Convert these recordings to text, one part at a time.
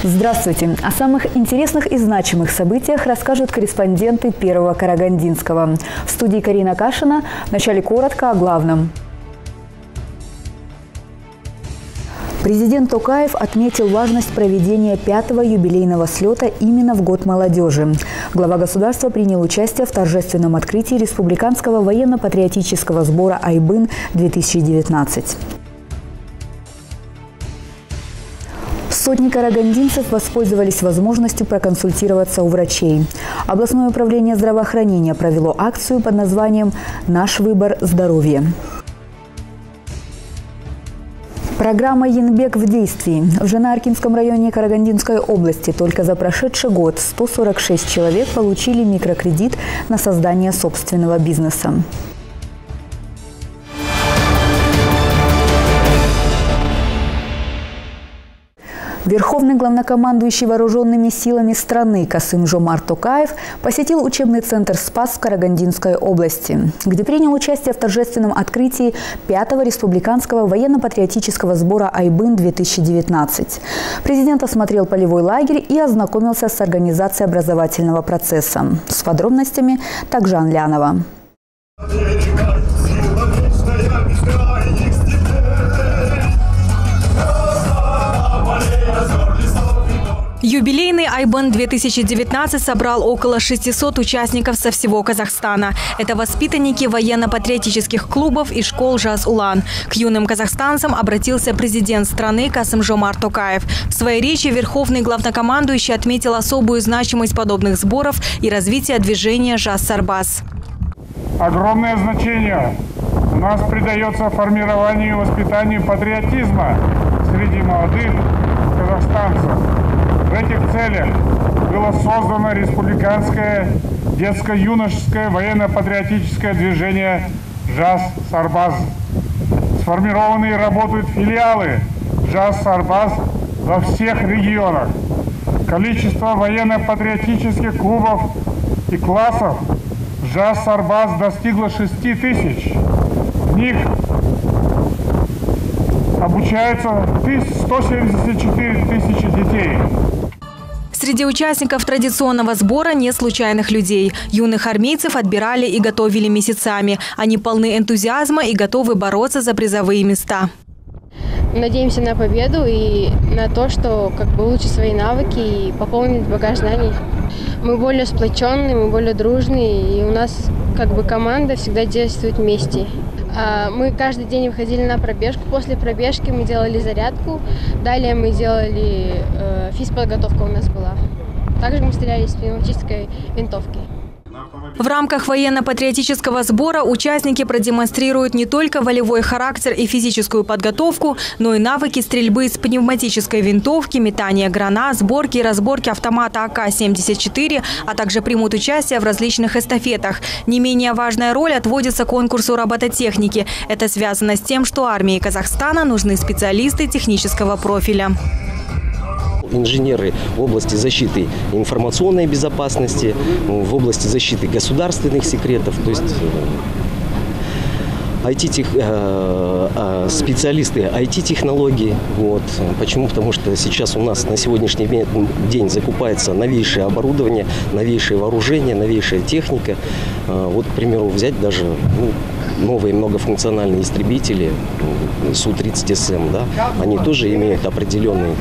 Здравствуйте! О самых интересных и значимых событиях расскажут корреспонденты Первого Карагандинского. В студии Карина Кашина. Вначале коротко о главном. Президент Токаев отметил важность проведения 5-го юбилейного слета именно в Год молодежи. Глава государства принял участие в торжественном открытии Республиканского военно-патриотического сбора «Айбын-2019». Сотни карагандинцев воспользовались возможностью проконсультироваться у врачей. Областное управление здравоохранения провело акцию под названием «Наш выбор – здоровье». Программа «Янбек в действии». В Женааркинском районе Карагандинской области только за прошедший год 146 человек получили микрокредит на создание собственного бизнеса. Верховный главнокомандующий вооруженными силами страны Касым-Жомарт Токаев посетил учебный центр «Спас» в Карагандинской области, где принял участие в торжественном открытии 5-го республиканского военно-патриотического сбора «Айбын-2019». Президент осмотрел полевой лагерь и ознакомился с организацией образовательного процесса. С подробностями Тогжан Лянова. Юбилейный «Айбын-2019» собрал около 600 участников со всего Казахстана. Это воспитанники военно-патриотических клубов и школ «Жас-Улан». К юным казахстанцам обратился президент страны Касым-Жомарт Токаев. В своей речи верховный главнокомандующий отметил особую значимость подобных сборов и развития движения «Жас-Сарбаз». Огромное значение у нас придается формированию и воспитанию патриотизма среди молодых казахстанцев. В этих целях было создано республиканское детско-юношеское военно-патриотическое движение «Жас-Сарбаз». Сформированы и работают филиалы «Жас-Сарбаз» во всех регионах. Количество военно-патриотических клубов и классов «Жас-Сарбаз» достигло 6000. В них обучаются 174 тысячи детей. Среди участников традиционного сбора нет случайных людей. Юных армейцев отбирали и готовили месяцами. Они полны энтузиазма и готовы бороться за призовые места. Надеемся на победу и на то, что улучшить свои навыки и пополнить багаж знаний. Мы более сплоченные, мы более дружные, и у нас команда всегда действует вместе. Мы каждый день выходили на пробежку. После пробежки мы делали зарядку. Далее мы делали физподготовка у нас была. Также мы стреляли из пневматической винтовки. В рамках военно-патриотического сбора участники продемонстрируют не только волевой характер и физическую подготовку, но и навыки стрельбы из пневматической винтовки, метания гранат, сборки и разборки автомата АК-74, а также примут участие в различных эстафетах. Не менее важная роль отводится конкурсу робототехники. Это связано с тем, что армии Казахстана нужны специалисты технического профиля. Инженеры в области защиты информационной безопасности, в области защиты государственных секретов, то есть специалисты IT-технологий. Почему? Потому что сейчас у нас на сегодняшний день закупается новейшее оборудование, новейшее вооружение, новейшая техника. К примеру, взять даже новые многофункциональные истребители Су-30СМ, они тоже имеют определенный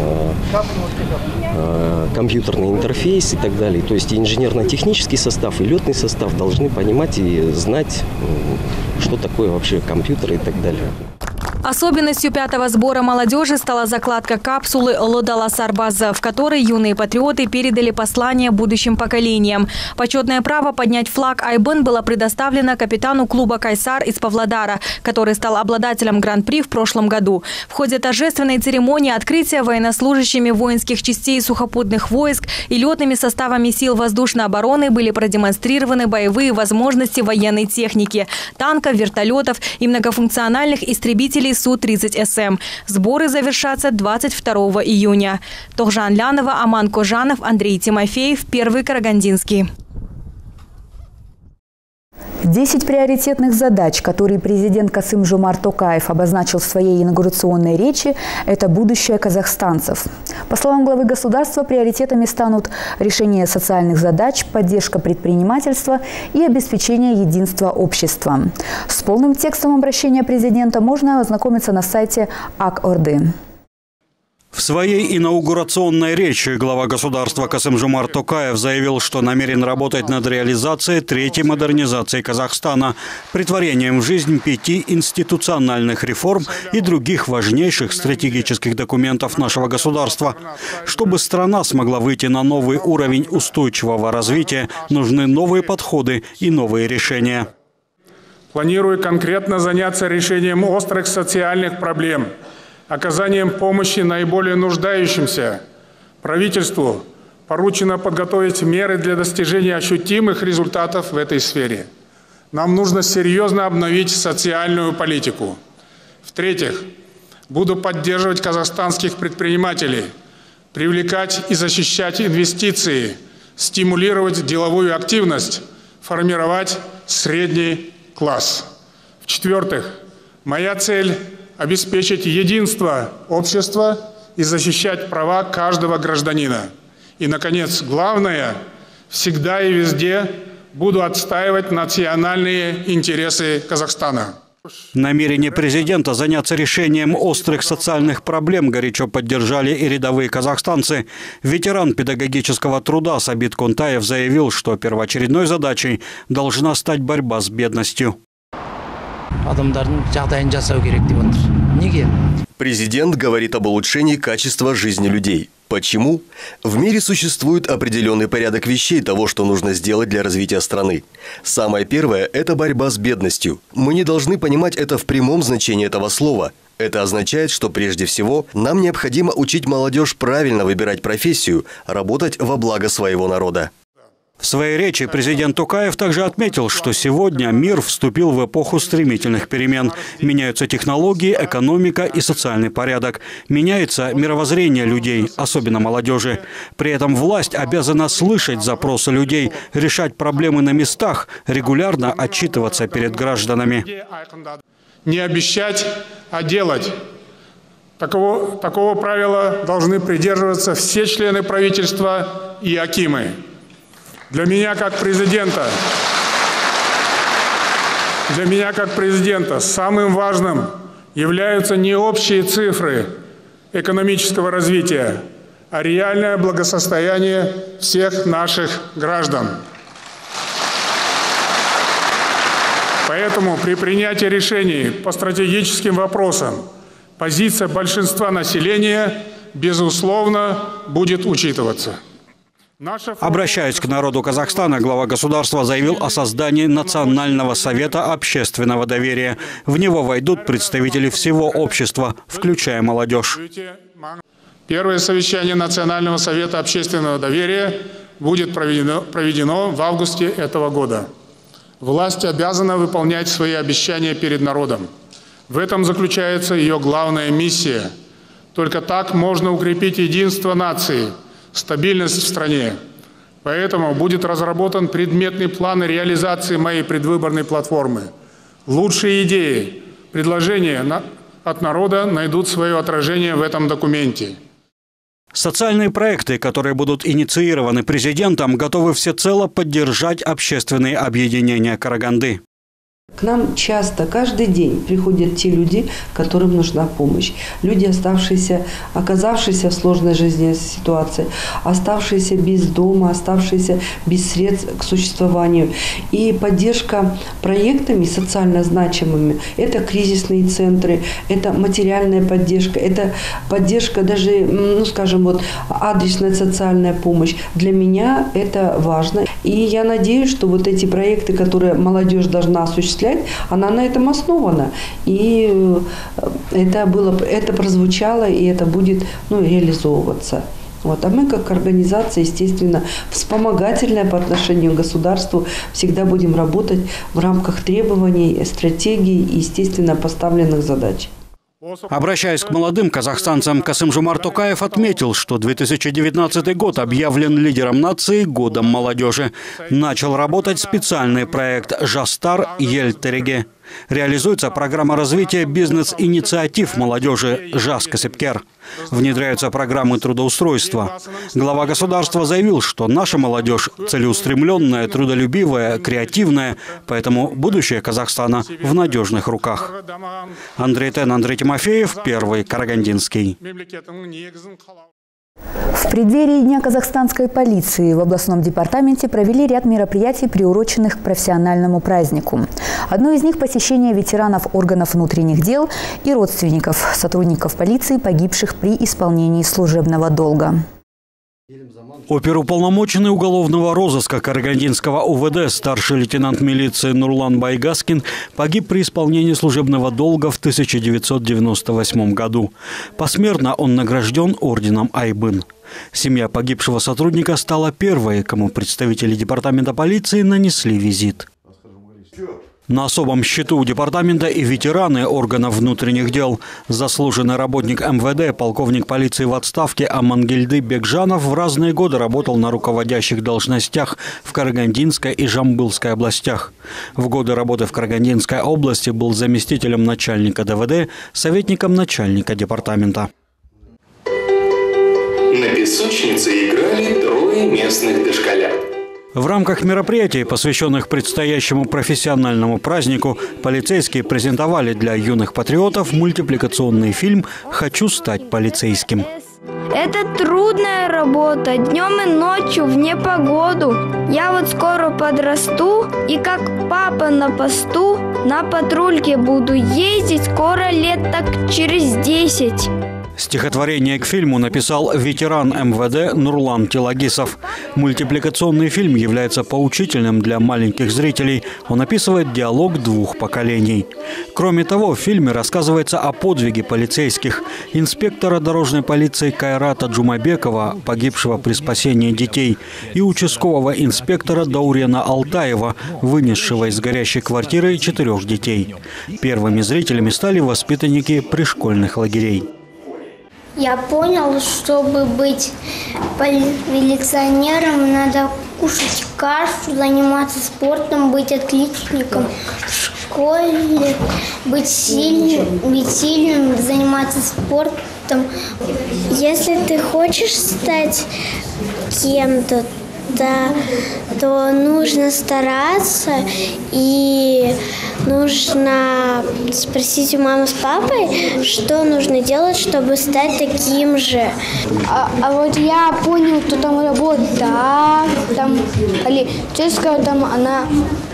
компьютерный интерфейс и так далее. То есть и инженерно-технический состав, и летный состав должны понимать и знать, что такое вообще компьютер и так далее. Особенностью 5-го сбора молодежи стала закладка капсулы «Лодала Сарбаза», в которой юные патриоты передали послание будущим поколениям. Почетное право поднять флаг «Айбын» было предоставлено капитану клуба «Кайсар» из Павлодара, который стал обладателем гран-при в прошлом году. В ходе торжественной церемонии открытия военнослужащими воинских частей сухопутных войск и летными составами сил воздушной обороны были продемонстрированы боевые возможности военной техники – танков, вертолетов и многофункциональных истребителей Су-30СМ. Сборы завершатся 22 июня. Тогжан Лянова, Аман Кожанов, Андрей Тимофеев, Первый Карагандинский. 10 приоритетных задач, которые президент Касым-Жомарт Токаев обозначил в своей инаугурационной речи, это будущее казахстанцев. По словам главы государства, приоритетами станут решение социальных задач, поддержка предпринимательства и обеспечение единства общества. С полным текстом обращения президента можно ознакомиться на сайте ак-Орды. В своей инаугурационной речи глава государства Касым-Жомарт Токаев заявил, что намерен работать над реализацией третьей модернизации Казахстана, претворением в жизнь 5 институциональных реформ и других важнейших стратегических документов нашего государства. Чтобы страна смогла выйти на новый уровень устойчивого развития, нужны новые подходы и новые решения. Планирую конкретно заняться решением острых социальных проблем, оказанием помощи наиболее нуждающимся. Правительству поручено подготовить меры для достижения ощутимых результатов в этой сфере. Нам нужно серьезно обновить социальную политику. В-третьих, буду поддерживать казахстанских предпринимателей, привлекать и защищать инвестиции, стимулировать деловую активность, формировать средний класс. В-четвертых, моя цель – обеспечить единство общества и защищать права каждого гражданина. И, наконец, главное, всегда и везде буду отстаивать национальные интересы Казахстана. Намерение президента заняться решением острых социальных проблем горячо поддержали и рядовые казахстанцы. Ветеран педагогического труда Сабит Контаев заявил, что первоочередной задачей должна стать борьба с бедностью. Президент говорит об улучшении качества жизни людей. Почему? В мире существует определенный порядок вещей того, что нужно сделать для развития страны. Самое первое – это борьба с бедностью. Мы не должны понимать это в прямом значении этого слова. Это означает, что прежде всего нам необходимо учить молодежь правильно выбирать профессию, работать во благо своего народа. В своей речи президент Токаев также отметил, что сегодня мир вступил в эпоху стремительных перемен. Меняются технологии, экономика и социальный порядок. Меняется мировоззрение людей, особенно молодежи. При этом власть обязана слышать запросы людей, решать проблемы на местах, регулярно отчитываться перед гражданами. Не обещать, а делать. Такого правила должны придерживаться все члены правительства и акимы. Для меня как президента самым важным являются не общие цифры экономического развития, а реальное благосостояние всех наших граждан. Поэтому при принятии решений по стратегическим вопросам позиция большинства населения, безусловно, будет учитываться. Обращаясь к народу Казахстана, глава государства заявил о создании Национального совета общественного доверия. В него войдут представители всего общества, включая молодежь. Первое совещание Национального совета общественного доверия будет проведено в августе этого года. Власть обязана выполнять свои обещания перед народом. В этом заключается ее главная миссия. Только так можно укрепить единство нации, стабильность в стране. Поэтому будет разработан предметный план реализации моей предвыборной платформы. Лучшие идеи, предложения от народа найдут свое отражение в этом документе. Социальные проекты, которые будут инициированы президентом, готовы всецело поддержать общественные объединения Караганды. К нам часто, каждый день приходят те люди, которым нужна помощь. Люди, оказавшиеся в сложной жизненной ситуации, оставшиеся без дома, оставшиеся без средств к существованию. И поддержка проектами социально значимыми – это кризисные центры, это материальная поддержка, это поддержка даже, адресная социальная помощь. Для меня это важно. И я надеюсь, что вот эти проекты, которые молодежь должна осуществлять, она на этом основана. И это прозвучало, и это будет реализовываться. А мы, как организация, естественно, вспомогательная по отношению к государству, всегда будем работать в рамках требований, стратегий и, естественно, поставленных задач. Обращаясь к молодым казахстанцам, Касым-Жомарт Токаев отметил, что 2019 год объявлен лидером нации годом молодежи. Начал работать специальный проект «Жастар Ел Тереге». Реализуется программа развития бизнес-инициатив молодежи «Жас Касепкер». Внедряются программы трудоустройства. Глава государства заявил, что наша молодежь целеустремленная, трудолюбивая, креативная, поэтому будущее Казахстана в надежных руках. Андрей Тен, Андрей Тимофеев, Первый Карагандинский. В преддверии Дня казахстанской полиции в областном департаменте провели ряд мероприятий, приуроченных к профессиональному празднику. Одно из них – посещение ветеранов органов внутренних дел и родственников сотрудников полиции, погибших при исполнении служебного долга. Оперуполномоченный уголовного розыска Карагандинского УВД старший лейтенант милиции Нурлан Байгаскин погиб при исполнении служебного долга в 1998 году. Посмертно он награжден орденом Айбын. Семья погибшего сотрудника стала первой, кому представители департамента полиции нанесли визит. На особом счету у департамента и ветераны органов внутренних дел. Заслуженный работник МВД, полковник полиции в отставке Амангельды Бекжанов в разные годы работал на руководящих должностях в Карагандинской и Жамбылской областях. В годы работы в Карагандинской области был заместителем начальника ДВД, советником начальника департамента. На песочнице играли трое местных дошколят. В рамках мероприятий, посвященных предстоящему профессиональному празднику, полицейские презентовали для юных патриотов мультипликационный фильм «Хочу стать полицейским». Это трудная работа, днем и ночью, в непогоду. Я вот скоро подрасту, и как папа на посту, на патрульке буду ездить скоро лет так через 10. Стихотворение к фильму написал ветеран МВД Нурлан Тилагисов. Мультипликационный фильм является поучительным для маленьких зрителей. Он описывает диалог двух поколений. Кроме того, в фильме рассказывается о подвиге полицейских. Инспектора дорожной полиции Кайрата Джумабекова, погибшего при спасении детей, и участкового инспектора Даурена Алтаева, вынесшего из горящей квартиры 4 детей. Первыми зрителями стали воспитанники пришкольных лагерей. Я понял, чтобы быть милиционером, надо кушать кашу, заниматься спортом, быть отличником в школе, быть сильным, заниматься спортом. Если ты хочешь стать кем-то, то нужно стараться и нужно спросить у мамы с папой, что нужно делать, чтобы стать таким же. А вот я понял, что там работа, там полицейская, там она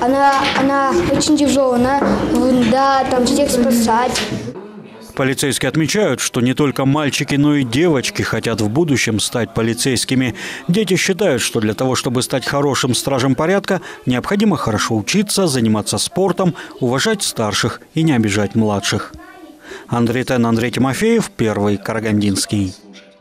очень тяжелая, да, там всех спасать. Полицейские отмечают, что не только мальчики, но и девочки хотят в будущем стать полицейскими. Дети считают, что для того, чтобы стать хорошим стражем порядка, необходимо хорошо учиться, заниматься спортом, уважать старших и не обижать младших. Андрей Тен, Андрей Тимофеев, Первый Карагандинский.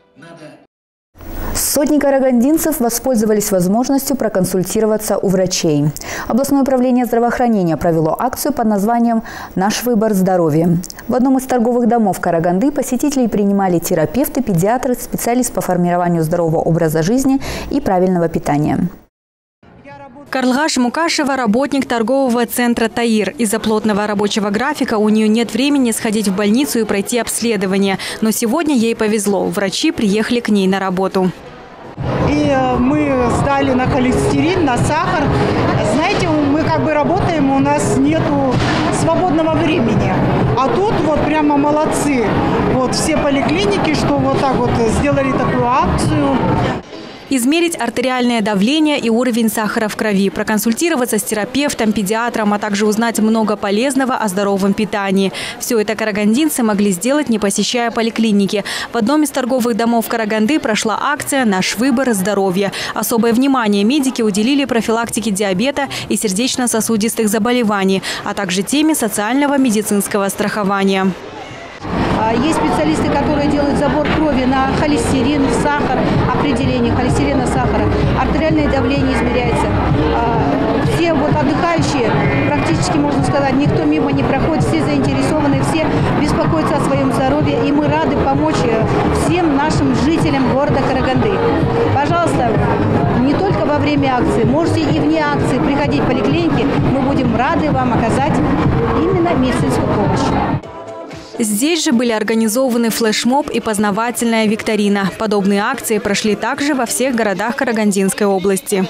Сотни карагандинцев воспользовались возможностью проконсультироваться у врачей. Областное управление здравоохранения провело акцию под названием «Наш выбор здоровья». В одном из торговых домов Караганды посетителей принимали терапевты, педиатры, специалист по формированию здорового образа жизни и правильного питания. Карлгаш Мукашева – работник торгового центра «Таир». Из-за плотного рабочего графика у нее нет времени сходить в больницу и пройти обследование. Но сегодня ей повезло. Врачи приехали к ней на работу. И мы сдали на холестерин, на сахар. Знаете, мы как бы работаем, у нас нету свободного времени. А тут вот прямо молодцы. Вот все поликлиники, что вот так вот сделали такую акцию. Измерить артериальное давление и уровень сахара в крови, проконсультироваться с терапевтом, педиатром, а также узнать много полезного о здоровом питании. Все это карагандинцы могли сделать, не посещая поликлиники. В одном из торговых домов Караганды прошла акция «Наш выбор здоровья». Особое внимание медики уделили профилактике диабета и сердечно-сосудистых заболеваний, а также теме социального медицинского страхования. Есть специалисты, которые делают забор крови на холестерин, сахар, определение холестерина, сахара, артериальное давление измеряется. все вот отдыхающие, практически, можно сказать, никто мимо не проходит, все заинтересованы, все беспокоятся о своем здоровье. И мы рады помочь всем нашим жителям города Караганды. Пожалуйста, не только во время акции, можете и вне акции приходить в поликлинике. Мы будем рады вам оказать именно медицинскую помощь. Здесь же были организованы флешмоб и познавательная викторина. Подобные акции прошли также во всех городах Карагандинской области.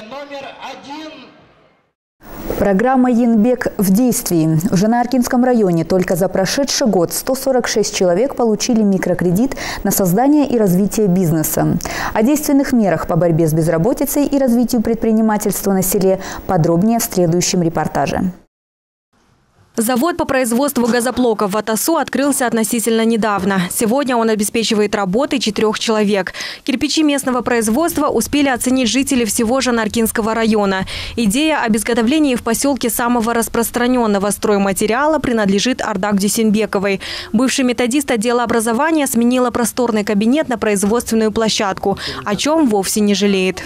Программа «Янбек» в действии. В Жанааркинском районе только за прошедший год 146 человек получили микрокредит на создание и развитие бизнеса. О действенных мерах по борьбе с безработицей и развитию предпринимательства на селе подробнее в следующем репортаже. Завод по производству газоблоков в Атасу открылся относительно недавно. Сегодня он обеспечивает работой 4 человек. Кирпичи местного производства успели оценить жители всего Жанааркинского района. Идея об изготовлении в поселке самого распространенного стройматериала принадлежит Ардак Дюсенбековой. Бывший методист отдела образования сменила просторный кабинет на производственную площадку, о чем вовсе не жалеет.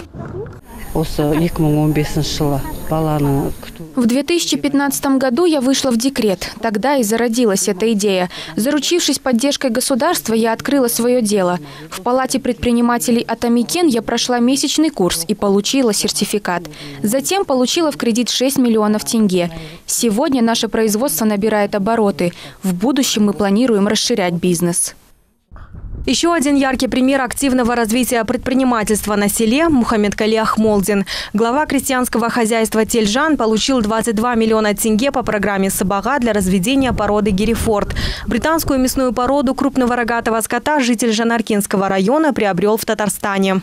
В 2015 году я вышла в декрет. Тогда и зародилась эта идея. Заручившись поддержкой государства, я открыла свое дело. В палате предпринимателей Атамикен я прошла месячный курс и получила сертификат. Затем получила в кредит 6 миллионов тенге. Сегодня наше производство набирает обороты. В будущем мы планируем расширять бизнес. Еще один яркий пример активного развития предпринимательства на селе – Мухаммедкали Ахмолдин. Глава крестьянского хозяйства Тельжан получил 22 миллиона тенге по программе «Сабага» для разведения породы Герефорд. Британскую мясную породу крупного рогатого скота житель Жанааркинского района приобрел в Татарстане.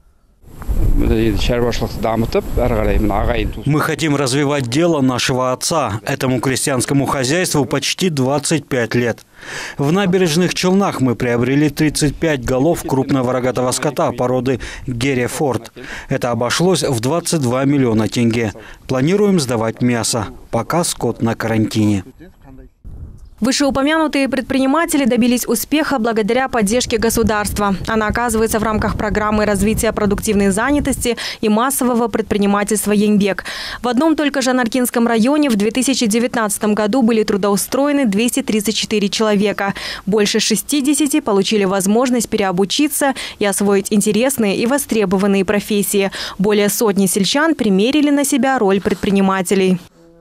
Мы хотим развивать дело нашего отца. Этому крестьянскому хозяйству почти 25 лет. В Набережных Челнах мы приобрели 35 голов крупного рогатого скота породы Герефорд. Это обошлось в 22 миллиона тенге. Планируем сдавать мясо, пока скот на карантине. Вышеупомянутые предприниматели добились успеха благодаря поддержке государства. Она оказывается в рамках программы развития продуктивной занятости и массового предпринимательства «Янбек». В одном только Жанааркинском районе в 2019 году были трудоустроены 234 человека. Больше 60 получили возможность переобучиться и освоить интересные и востребованные профессии. Более сотни сельчан примерили на себя роль предпринимателей.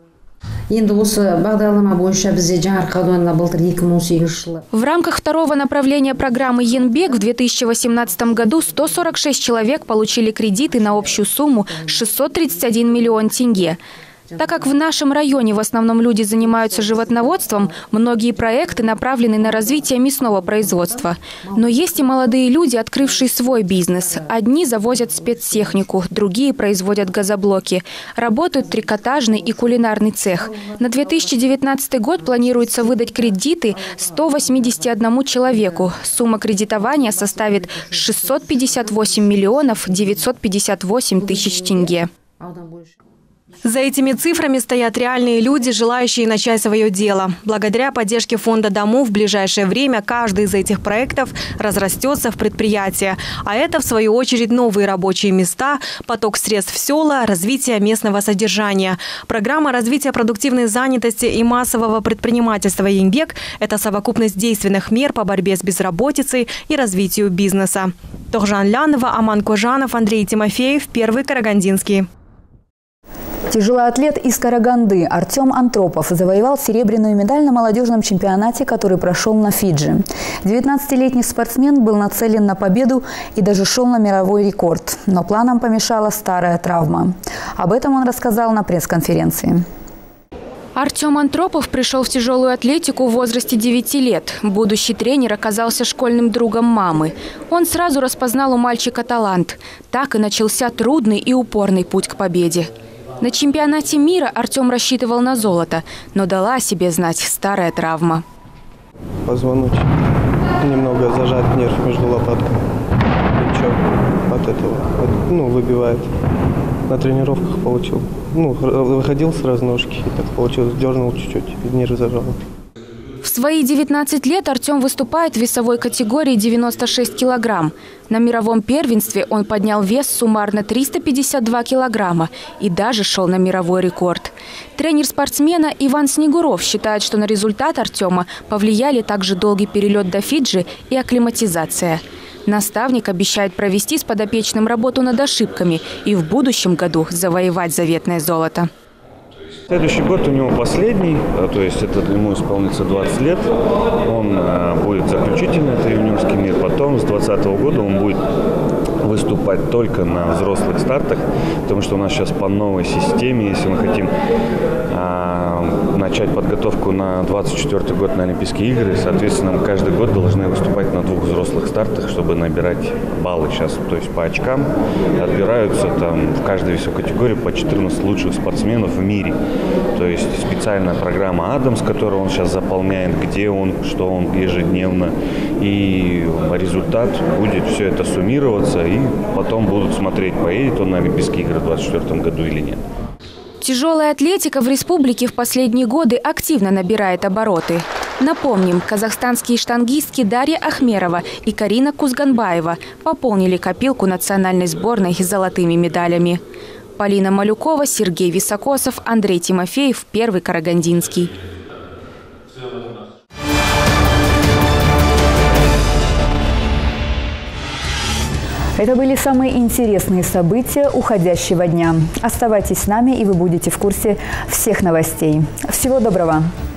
В рамках второго направления программы «Янбек» в 2018 году 146 человек получили кредиты на общую сумму 631 миллион тенге. Так как в нашем районе в основном люди занимаются животноводством, многие проекты направлены на развитие мясного производства. Но есть и молодые люди, открывшие свой бизнес. Одни завозят спецтехнику, другие производят газоблоки. Работают трикотажный и кулинарный цех. На 2019 год планируется выдать кредиты 181 человеку. Сумма кредитования составит 658 миллионов 958 тысяч тенге. За этими цифрами стоят реальные люди, желающие начать свое дело. Благодаря поддержке фонда домов в ближайшее время каждый из этих проектов разрастется в предприятие. А это, в свою очередь, новые рабочие места, поток средств в села, развитие местного содержания. Программа развития продуктивной занятости и массового предпринимательства «Янбек» – это совокупность действенных мер по борьбе с безработицей и развитию бизнеса. Тохжан Лянова, Аман Кожанов, Андрей Тимофеев, Первый Карагандинский. Тяжелоатлет из Караганды Артем Антропов завоевал серебряную медаль на молодежном чемпионате, который прошел на Фиджи. 19-летний спортсмен был нацелен на победу и даже шел на мировой рекорд. Но планам помешала старая травма. Об этом он рассказал на пресс-конференции. Артем Антропов пришел в тяжелую атлетику в возрасте 9 лет. Будущий тренер оказался школьным другом мамы. Он сразу распознал у мальчика талант. Так и начался трудный и упорный путь к победе. На чемпионате мира Артем рассчитывал на золото, но дала о себе знать старая травма. Позвоночник. Немного зажат нерв между лопатками. Плечо от этого выбивает. На тренировках получил. Выходил с разножки и так получилось. Дернул чуть-чуть, и нерв зажал. В свои 19 лет Артем выступает в весовой категории 96 килограмм. На мировом первенстве он поднял вес суммарно 352 килограмма и даже шел на мировой рекорд. Тренер спортсмена Иван Снегуров считает, что на результат Артема повлияли также долгий перелет до Фиджи и акклиматизация. Наставник обещает провести с подопечным работу над ошибками и в будущем году завоевать заветное золото. Следующий год у него последний, то есть это ему исполнится 20 лет. Он будет заключительный, это юниорский мир. Потом с 2020 года он будет выступать только на взрослых стартах, потому что у нас сейчас по новой системе, если мы хотим начать подготовку на 2024 год на Олимпийские игры, соответственно, мы каждый год должны выступать на 2 взрослых стартах, чтобы набирать баллы сейчас. То есть по очкам отбираются там в каждой весовой категории по 14 лучших спортсменов в мире. То есть специальная программа «Адамс», которую он сейчас заполняет, где он, что он ежедневно. И результат будет все это суммироваться, и потом будут смотреть, поедет он на Олимпийские игры в 2024 году или нет. Тяжелая атлетика в республике в последние годы активно набирает обороты. Напомним, казахстанские штангистки Дарья Ахмерова и Карина Кузганбаева пополнили копилку национальной сборной золотыми медалями. Полина Малюкова, Сергей Високосов, Андрей Тимофеев, Первый Карагандинский. Это были самые интересные события уходящего дня. Оставайтесь с нами, и вы будете в курсе всех новостей. Всего доброго!